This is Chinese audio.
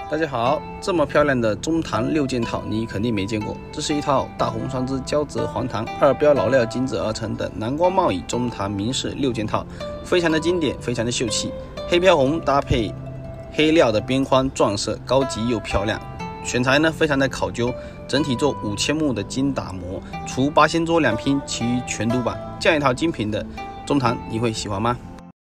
大家好，这么漂亮的中堂6件套你肯定没见过，这是一套大红双枝胶泽黄檀2标老料精制而成的蓝光贸易中堂名式6件套，非常的经典，非常的秀气，黑飘红搭配黑料的边框撞色，高级又漂亮。选材呢非常的考究，整体做5000目的精打磨，除八仙桌2拼，其余全独板。这样一套精品的中堂你会喜欢吗？